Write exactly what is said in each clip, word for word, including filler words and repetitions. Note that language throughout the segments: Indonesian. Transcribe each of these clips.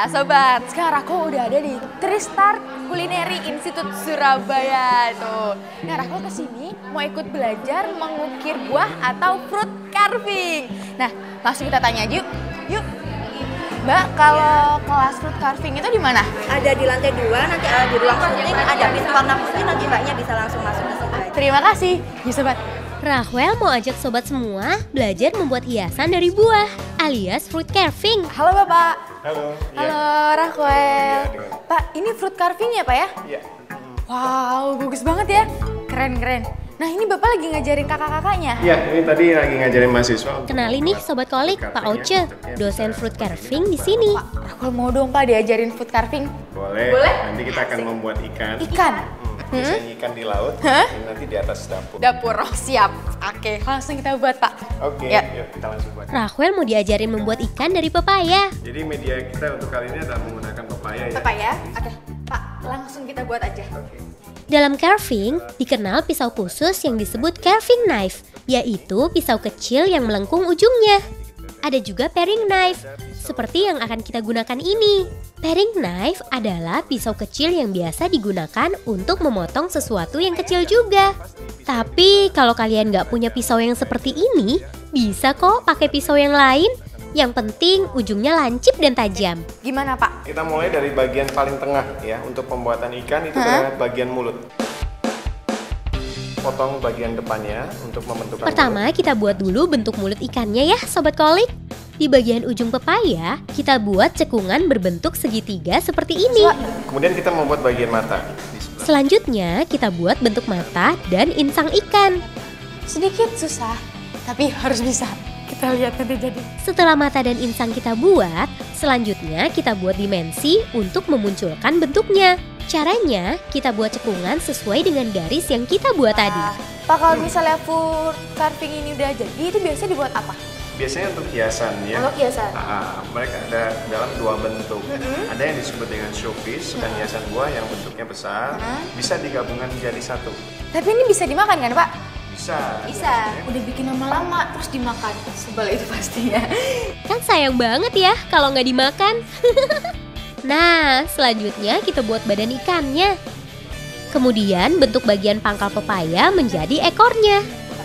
sobat, sekarang aku udah ada di Tristar Culinary Institute Surabaya tuh. Nah, aku kesini mau ikut belajar mengukir buah atau fruit carving. Nah, langsung kita tanya aja yuk. Yuk. Mbak, kalau kelas fruit carving itu di mana? Ada di lantai dua, nanti uh, di ruang syuting ada pintu warna putih, nanti mbaknya bisa langsung masuk ke situ aja. Terima kasih, ya sobat. Rahwel mau ajak sobat semua belajar membuat hiasan dari buah, alias fruit carving. Halo Bapak. Halo. Halo Rahwel. Iya, Pak, ini fruit carving ya Pak ya? Iya. Wow, bagus banget ya. Keren-keren. Nah, ini Bapak lagi ngajarin kakak-kakaknya? Iya, ini tadi lagi ngajarin mahasiswa. Kenalin nih sobat kolik, Pak Oce, dosen fruit carving di sini. Pak, Rahwel mau dong Pak diajarin fruit carving. Boleh. Boleh? Nanti kita akan membuat ikan. Ikan? Hmm, biasanya ikan di laut, Hah? ini nanti di atas dapur. Dapur, oh siap. Oke, langsung kita buat Pak. Oke, Ya. yuk kita langsung buat. Rahwel mau diajarin membuat ikan dari pepaya. Jadi media kita untuk kali ini adalah menggunakan pepaya ya. Apa ya? Oke, Pak, langsung kita buat aja. Oke. Dalam carving, dikenal pisau khusus yang disebut carving knife, yaitu pisau kecil yang melengkung ujungnya. Ada juga paring knife, seperti yang akan kita gunakan ini. Paring knife adalah pisau kecil yang biasa digunakan untuk memotong sesuatu yang kecil juga. Tapi kalau kalian nggak punya pisau yang seperti ini, bisa kok pakai pisau yang lain. Yang penting ujungnya lancip dan tajam. Gimana Pak? Kita mulai dari bagian paling tengah ya, untuk pembuatan ikan itu Hah? adalah bagian mulut. Potong bagian depannya untuk membentuk. Pertama, kita buat dulu bentuk mulut ikannya ya, sobat kolik. Di bagian ujung pepaya, kita buat cekungan berbentuk segitiga seperti ini. Kemudian kita membuat bagian mata di sebelah. Selanjutnya, kita buat bentuk mata dan insang ikan. Sedikit susah, tapi harus bisa. Kita lihat nanti jadi. Setelah mata dan insang kita buat, selanjutnya kita buat dimensi untuk memunculkan bentuknya. Caranya, kita buat cekungan sesuai dengan garis yang kita buat tadi. Pak, kalau misalnya fruit carving ini udah jadi, itu biasanya dibuat apa? Biasanya untuk hiasan ya. Untuk hiasan. Ah, mereka ada dalam dua bentuk. Mm-hmm. Ada yang disebut dengan showpiece dan hiasan buah yang bentuknya besar, Mm-hmm. bisa digabungkan menjadi satu. Tapi ini bisa dimakan kan Pak? Bisa. Bisa. Udah bikin lama-lama terus dimakan. Sebel itu pastinya. Kan sayang banget ya kalau nggak dimakan. Nah, selanjutnya kita buat badan ikannya. Kemudian bentuk bagian pangkal pepaya menjadi ekornya.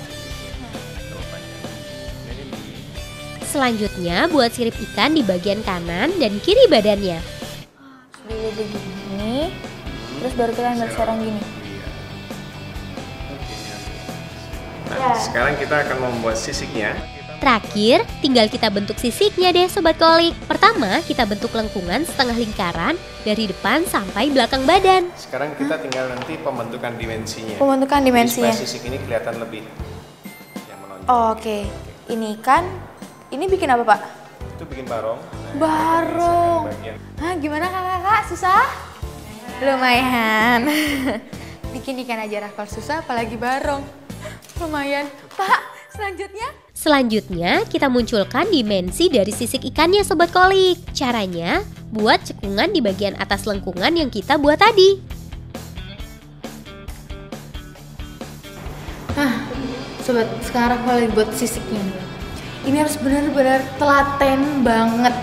Selanjutnya buat sirip ikan di bagian kanan dan kiri badannya. Dulu begini, terus baru kita ambil serang gini. Nah, Ya. sekarang kita akan membuat sisiknya. Terakhir, tinggal kita bentuk sisiknya deh sobat kolik. Pertama, kita bentuk lengkungan setengah lingkaran dari depan sampai belakang badan. Sekarang kita tinggal nanti pembentukan dimensinya. Pembentukan Jadi dimensinya. supaya sisik ini kelihatan lebih yang menonjol. Oh, Oke, ini kan, ini bikin apa Pak? Itu bikin barong. Nah, Barong. bagian. Hah, gimana kakak-kakak? Susah? Lumayan. Bikin ikan aja Rahwel susah, apalagi barong. Lumayan. Pak, selanjutnya? Selanjutnya, kita munculkan dimensi dari sisik ikannya sobat kolik. Caranya, buat cekungan di bagian atas lengkungan yang kita buat tadi. Nah, sobat, sekarang Rahwel lagi buat sisiknya nih. Ini harus benar-benar telaten banget.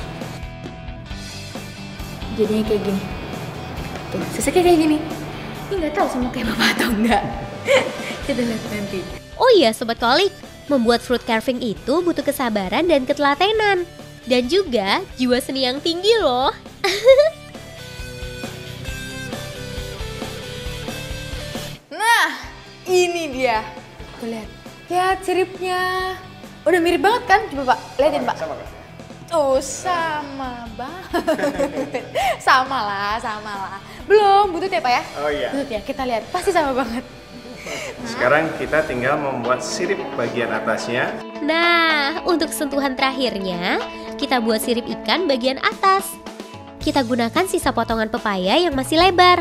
Jadinya kayak gini. Tuh, sisiknya kayak gini. Ini nggak tahu sama kayak bapak atau enggak. Kita lihat nanti. Oh iya sobat kolik, membuat fruit carving itu butuh kesabaran dan ketelatenan. Dan juga jiwa seni yang tinggi loh. Nah, ini dia. Tuh lihat. Lihat siripnya. Udah mirip banget kan? Coba Pak, lihatin Pak. Sama kan? Oh, sama banget. Sama lah, sama lah. Belum, butut ya Pak ya? Oh iya. Butut ya, kita lihat. Pasti sama banget. Sekarang kita tinggal membuat sirip bagian atasnya. Nah, untuk sentuhan terakhirnya, kita buat sirip ikan bagian atas. Kita gunakan sisa potongan pepaya yang masih lebar.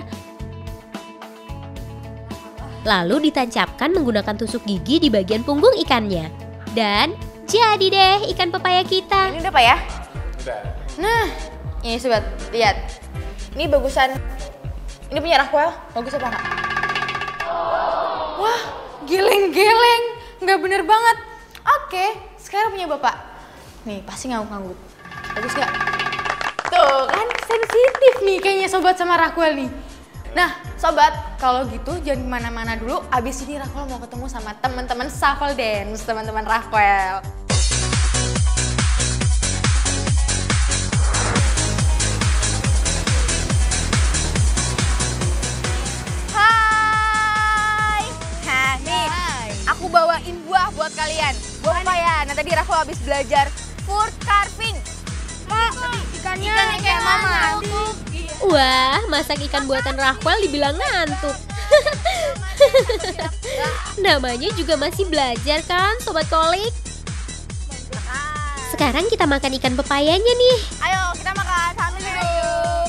Lalu ditancapkan menggunakan tusuk gigi di bagian punggung ikannya. Dan jadi deh ikan pepaya kita. Ini udah Pak ya? Udah. Nah, ini sobat, lihat. Ini bagusan. Ini punya Rahwel, bagus apa enggak? Wah, geleng-geleng. Nggak bener banget. Oke, sekarang punya Bapak. Nih, pasti ngangguk-ngangguk. Bagus nggak? Tuh. Tuh kan sensitif nih kayaknya sobat sama Raquel nih. Nah sobat, kalau gitu jangan kemana-mana dulu. Abis ini Raquel mau ketemu sama teman-teman Shuffle Dance, teman-teman Raquel. Hai. Nah nih, aku bawain buah buat kalian. Buah papaya. Nah tadi Raquel habis belajar fruit carving. Ikannya, ikannya kayak mama. Wah, masak ikan buatan Raquel dibilang ngantuk. Namanya juga masih belajar kan, Sobat Kolik? Sekarang kita makan ikan pepayanya nih. Ayo kita makan sambil duduk.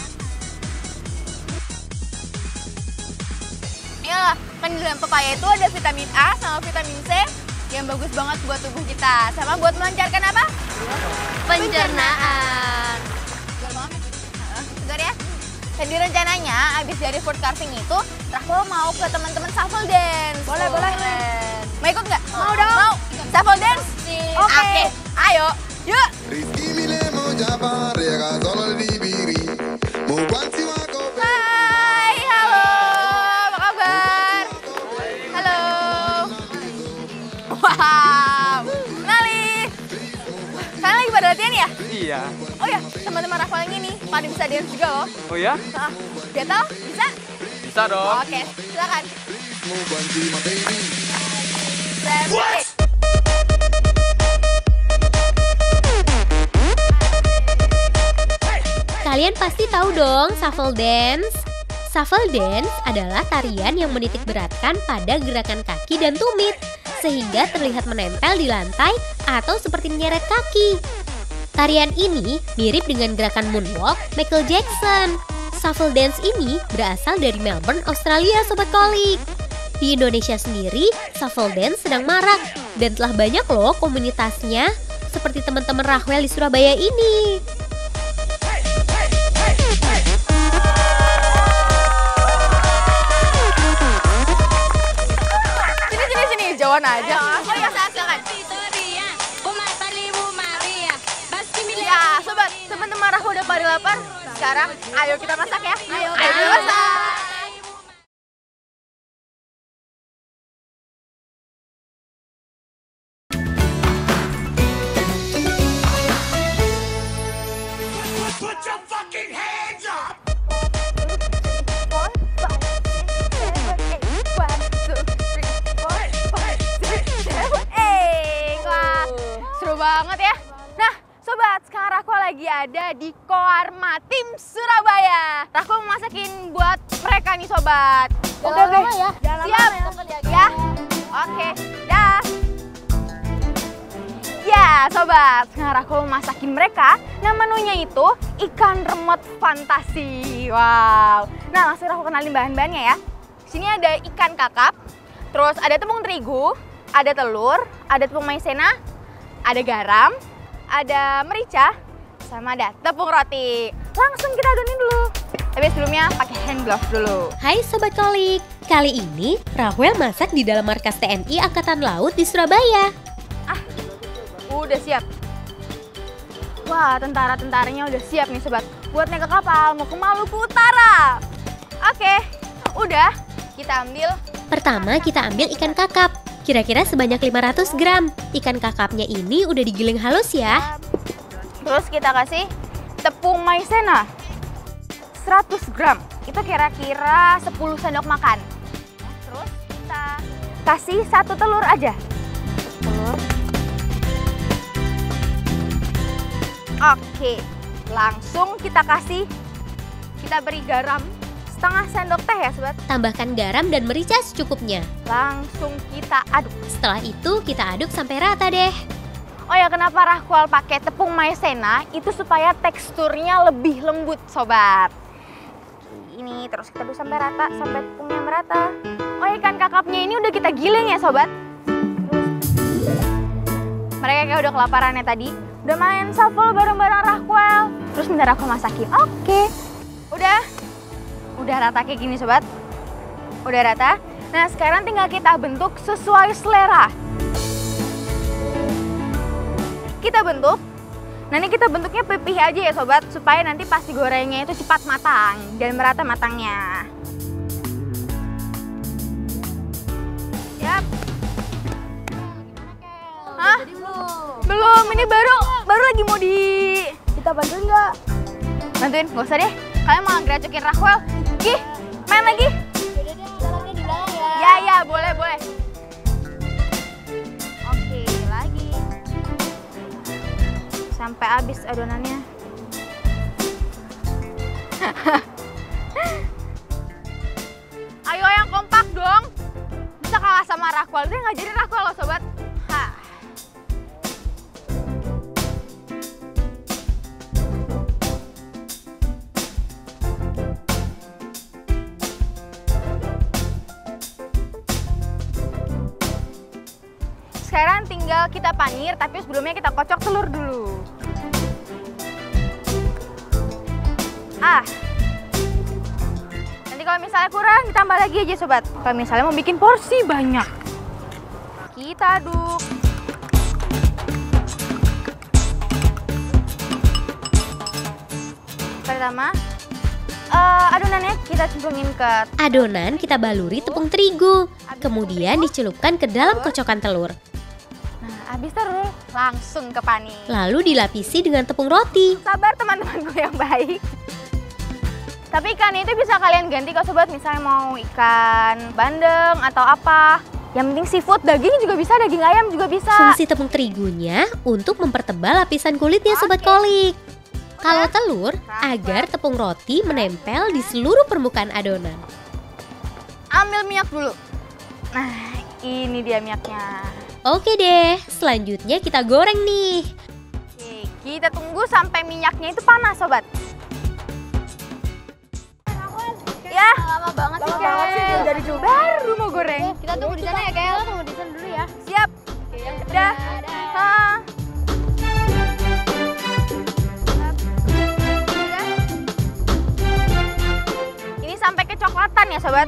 Ayolah, kan di dalam pepaya itu ada vitamin A sama vitamin C yang bagus banget buat tubuh kita. Sama buat melancarkan apa? Pencernaan. Segar ya? Jadi rencananya abis dari fruit carving itu Raquel mau ke teman-teman Shuffle Dance. Boleh, boleh. Mau ikut nggak? Mau dong. Mau. Shuffle Dance? Oke. Okay. Ayo, yuk. Hai, halo. Apa kabar? Halo. Wow. Kenalin. Kalian lagi pada latihan ya? Iya. Oh ya, teman-teman Raquel yang ini pada bisa dance juga loh. Oh ya? Nah, Beto, bisa? Bisa dong. Oke, silakan. Kalian pasti tahu dong Shuffle Dance. Shuffle Dance adalah tarian yang menitik beratkan pada gerakan kaki dan tumit, sehingga terlihat menempel di lantai atau seperti menyeret kaki. Tarian ini mirip dengan gerakan moonwalk Michael Jackson. Shuffle Dance ini berasal dari Melbourne, Australia, Sobat Kolik. Di Indonesia sendiri, Shuffle Dance sedang marak dan telah banyak loh komunitasnya, seperti teman-teman Raquel di Surabaya ini. Sini, sini, sini, jauhan aja. Oh ya, silakan. Ya, sobat, teman-teman Raquel udah pada lapar. Sekarang, ayo kita masak ya. Ayo, ayo kita masak. Put your fucking hands up! Seru banget ya. Nah, sobat, sekarang Raquel lagi ada di Koarma Tim Surabaya. Raquel mau masakin buat mereka nih, sobat. Oke, oke. Siap? Ya. Oke, dah. Ya, sobat, sekarang Raquel mau masakin mereka. Nah, menunya itu ikan remote fantasi. Wow. Nah, langsung Raquel kenalin bahan-bahannya ya. Sini ada ikan kakap, terus ada tepung terigu, ada telur, ada tepung maizena, ada garam, ada merica, sama ada tepung roti. Langsung kita adonin dulu. Tapi sebelumnya pakai hand glove dulu. Hai Sobat Kolik, kali ini Raquel masak di dalam markas T N I Angkatan Laut di Surabaya. Ah, udah siap. Wah, tentara-tentaranya udah siap nih sobat. Buat naik ke kapal, mau ke Maluku Utara. Oke, udah kita ambil. Pertama kita ambil ikan kakap, kira-kira sebanyak lima ratus gram. Ikan kakapnya ini udah digiling halus ya. Terus kita kasih tepung maizena seratus gram, itu kira-kira sepuluh sendok makan. Terus kita kasih satu telur aja. Telur. Oke, langsung kita kasih, kita beri garam setengah sendok teh ya sobat. Tambahkan garam dan merica secukupnya. Langsung kita aduk. Setelah itu kita aduk sampai rata deh. Oh ya, kenapa Raquel pakai tepung maizena? Itu supaya teksturnya lebih lembut sobat. Ini terus kita aduk sampai rata, sampai tepungnya merata. Oh, ikan kakapnya ini udah kita giling ya sobat. Mereka kayak udah kelaparan ya tadi. Udah main shuffle bareng-bareng Raquel. Terus minta Raquel masakin. Oke. Udah. Udah rata kayak gini sobat. Udah rata. Nah, sekarang tinggal kita bentuk sesuai selera. Kita bentuk Nah ini kita bentuknya pipih aja ya sobat, supaya nanti pas digorengnya itu cepat matang dan merata matangnya. Yap. Hah? Belum, ini baru baru lagi mau di... Kita bantuin nggak? Bantuin? Gak usah deh, kalian malah geracokin Raquel. Gih, main lagi. Jalannya di belakang ya. Ya, ya, boleh, boleh. Oke, lagi. Sampai habis adonannya. Ayo yang kompak dong. Bisa kalah sama Raquel. Dia nggak jadi Raquel loh sobat. Hah. Sekarang tinggal kita panir, tapi sebelumnya kita kocok telur dulu. Ah, nanti kalau misalnya kurang ditambah lagi aja sobat. Kalau misalnya mau bikin porsi banyak, kita aduk. Pertama, uh, adonannya kita cemplungin ke Adonan kita baluri tepung terigu, kemudian dicelupkan ke dalam kocokan telur. Nah, habis terus langsung ke panir. Lalu dilapisi dengan tepung roti. Sabar teman-temanku yang baik. Tapi ikannya itu bisa kalian ganti kalau sobat, misalnya mau ikan bandeng atau apa. Yang penting seafood, daging juga bisa, daging ayam juga bisa. Fungsi tepung terigunya untuk mempertebal lapisan kulitnya sobat kolik. Kalau telur, agar tepung roti menempel di seluruh permukaan adonan. Ambil minyak dulu. Nah, ini dia minyaknya. Oke deh, selanjutnya kita goreng nih. Oke, kita tunggu sampai minyaknya itu panas sobat. Ya, lama banget sih, Lama banget sih, dari juga. baru mau goreng. Kita tunggu di sana ya, Kel. Tunggu di sana dulu ya. Siap. Oke, yang Udah. Ha. Ini sampai kecoklatan ya sobat.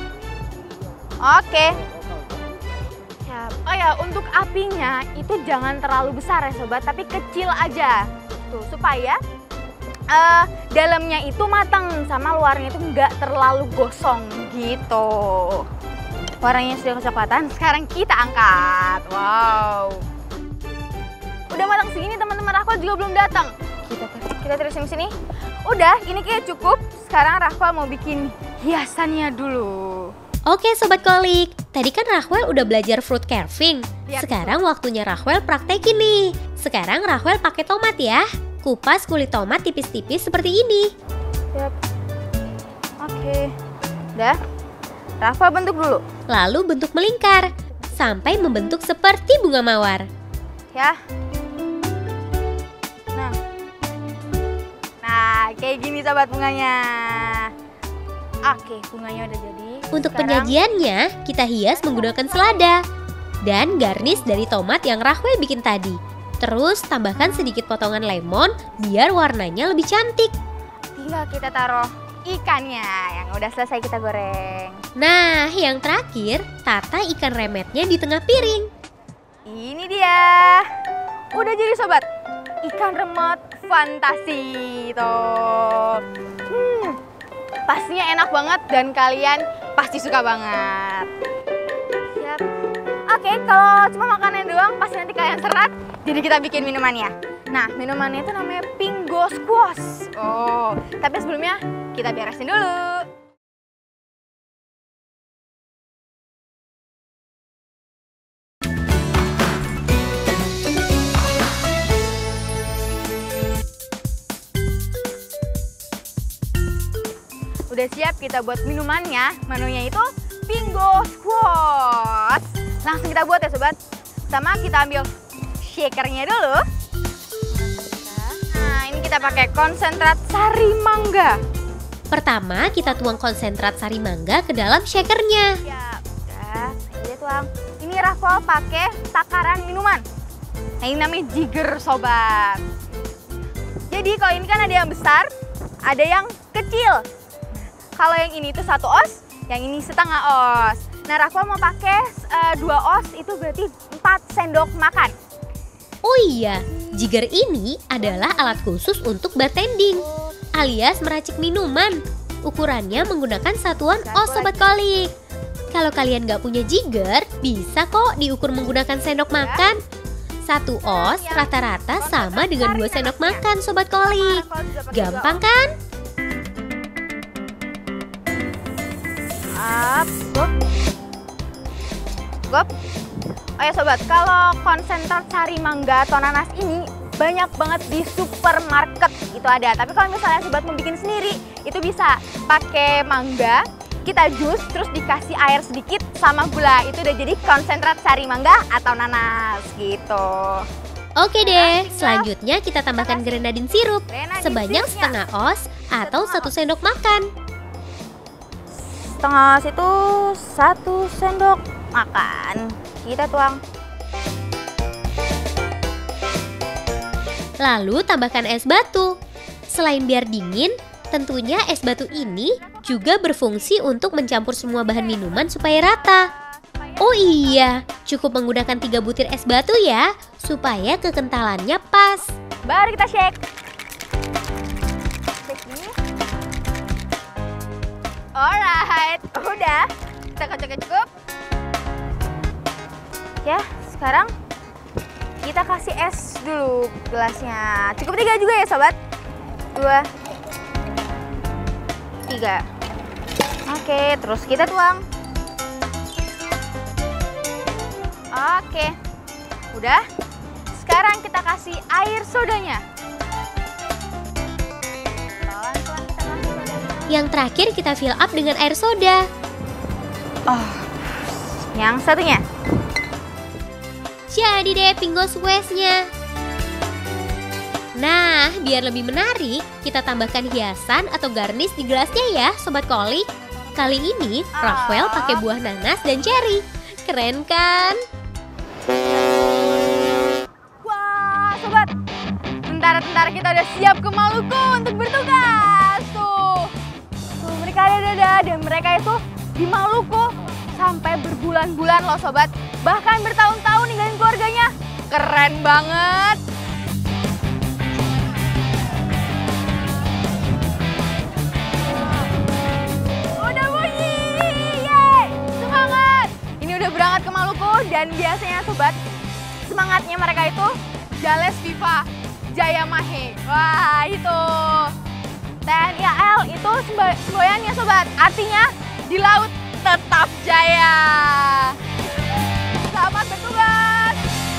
Oke. Siap. Oh ya, untuk apinya itu jangan terlalu besar ya sobat, tapi kecil aja. Tuh, supaya Uh, dalamnya itu matang sama luarnya itu nggak terlalu gosong gitu. Warnanya sudah kecoklatan, sekarang kita angkat. Wow. Udah matang segini teman-teman, Raquel juga belum datang. Kita kita terusin sini. Udah, ini kayak cukup. Sekarang Raquel mau bikin hiasannya dulu. Oke sobat kolik, tadi kan Raquel udah belajar fruit carving. Ya, Sekarang waktunya Raquel praktekin nih. Sekarang Raquel pakai tomat ya. Kupas kulit tomat tipis-tipis seperti ini. Siap. Oke. Udah. Raquel bentuk dulu. Lalu bentuk melingkar sampai membentuk seperti bunga mawar. Ya. Nah. Nah, kayak gini sobat bunganya. Oke, bunganya udah jadi. Untuk Sekarang, penyajiannya, kita hias menggunakan selada dan garnish dari tomat yang Raquel bikin tadi. Terus tambahkan sedikit potongan lemon biar warnanya lebih cantik. tinggal kita taruh ikannya yang udah selesai kita goreng. Nah, yang terakhir, tata ikan remetnya di tengah piring. Ini dia. Udah jadi sobat. Ikan remet fantasi tuh. Hmm, pastinya enak banget dan kalian pasti suka banget. Siap. Oke, kalau cuma makannya doang pasti nanti kalian serat. Jadi kita bikin minumannya. Nah, minumannya itu namanya Pingo Squash. Oh, tapi sebelumnya kita beresin dulu. Udah siap kita buat minumannya. Menunya itu Pingo Squash. Langsung kita buat ya sobat. Sama kita ambil shakernya dulu. Nah, ini kita pakai konsentrat sari mangga. Pertama, kita tuang konsentrat sari mangga ke dalam shakernya. Ya, udah, saya tuang. Ini Raquel pakai takaran minuman. Nah, ini namanya Jigger sobat. Jadi kalau ini kan ada yang besar, ada yang kecil. Kalau yang ini itu satu os, yang ini setengah os. Nah, Raquel mau pakai uh, dua os, itu berarti empat sendok makan. Oh iya, jigger ini adalah alat khusus untuk bartending, alias meracik minuman. Ukurannya menggunakan satuan os Sobat Kolik. Kalau kalian gak punya jigger, bisa kok diukur menggunakan sendok makan. Satu os rata-rata sama dengan dua sendok makan Sobat Kolik. Gampang kan? Up, gop. Gop. Oh ya sobat, kalau konsentrat sari mangga atau nanas ini banyak banget di supermarket itu ada. Tapi kalau misalnya sobat mau bikin sendiri, itu bisa pakai mangga, kita jus, terus dikasih air sedikit sama gula. Itu udah jadi konsentrat sari mangga atau nanas gitu. Oke deh, selanjutnya kita tambahkan grenadine sirup Grenadine sebanyak sirupnya. setengah os atau satu sendok makan. Setengah situ satu sendok makan. Kita tuang. Lalu tambahkan es batu. Selain biar dingin, tentunya es batu ini juga berfungsi untuk mencampur semua bahan minuman supaya rata. Oh iya, cukup menggunakan tiga butir es batu ya, supaya kekentalannya pas. Baru kita shake. Shake ini. Alright, udah. Kita kocok cukup. Ya, sekarang kita kasih es dulu gelasnya. Cukup tiga juga ya sobat. Dua, tiga. Oke, terus kita tuang. Oke, udah. Sekarang kita kasih air sodanya. Pelan-pelan kita kasih sodanya. Yang terakhir kita fill up dengan air soda. Oh, yang satunya. Jadi deh Pingo Squash-nya. Nah, biar lebih menarik, kita tambahkan hiasan atau garnish di gelasnya ya, Sobat Kolik. Kali ini, Rafael pakai buah nanas dan cherry. Keren kan? Wah, sobat. Tentara-tentara kita udah siap ke Maluku untuk bertugas. Tuh, tuh mereka ada-ada dan mereka itu di Maluku sampai berbulan-bulan loh sobat. Bahkan bertahun-tahun ninggalin keluarganya. Keren banget. Udah bunyi, yeay, semangat. Ini udah berangkat ke Maluku dan biasanya sobat, semangatnya mereka itu Jales Viva Jaya Mahe. Wah itu T N I A L itu semboyannya sobat, artinya di laut tetap jaya. Selamat bertugas.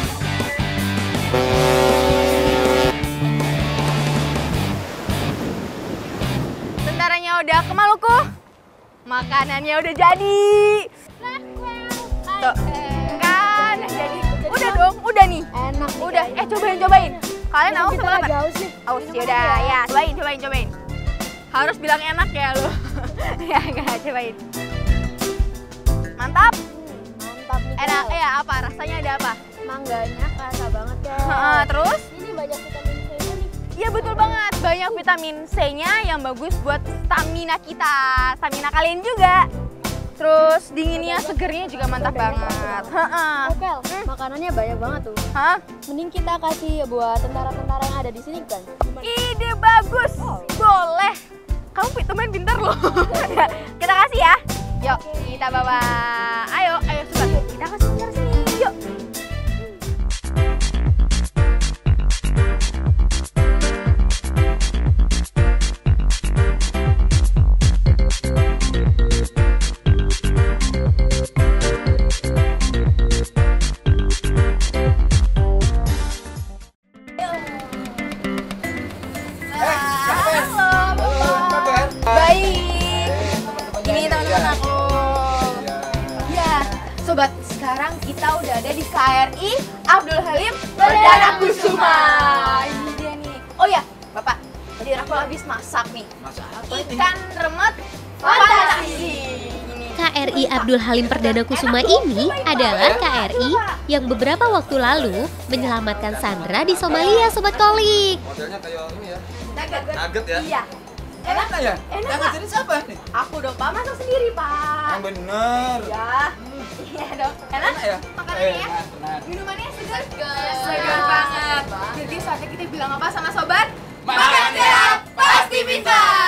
Tentaranya udah ke Maluku, makanannya udah jadi. Tuh, kan jadi. Udah dong, udah nih. Enak. Udah, eh cobain cobain. Kalian aus Kita apa lagi apa? haus nih. Aus ya udah, ya cobain cobain cobain. Harus bilang enak ya lo. Ya enggak, cobain. Mantap. Mantap nih. Enak Kel. ya, apa rasanya ada apa? Mangganya kerasa banget ya. Heeh, terus? Ini banyak vitamin C-nya nih. Iya betul banget, banyak vitamin C-nya yang bagus buat stamina kita, stamina kalian juga. Terus dinginnya, segernya juga mantap banget. Heeh. Oh, Kel, makanannya banyak banget tuh. Hah? Mending kita kasih buat tentara-tentara yang ada di sini kan. Ide bagus, boleh. Kamu teman pintar loh. Kita kasih ya. Yuk, kita bawa. Ayo, ayo sobat, kita kasih pintar sini. Yuk. Sobat, sekarang kita udah ada di K R I Abdul Halim Perdana Kusuma. Ini dia nih. Oh ya, Bapak, tadi aku habis masak nih. Masak apa ini? Ikan remet fantasi. K R I Abdul Halim Perdana Kusuma ini adalah K R I yang beberapa waktu lalu menyelamatkan Sandra di Somalia, Sobat Kolik. Modelnya kayak ini ya, Nugget. nugget ya. Iya. Enak Enak ya? Enak, Yang Pak. ngajarin siapa nih? Aku dong, Pak. Masak sendiri, Pak. Yang bener. Ya. Iya dong. Enak? Enak ya? Makanannya ya? Enak, enak. Minumannya segar? Segar banget. Jadi saatnya kita bilang apa sama sobat? Makan sehat, pasti bisa!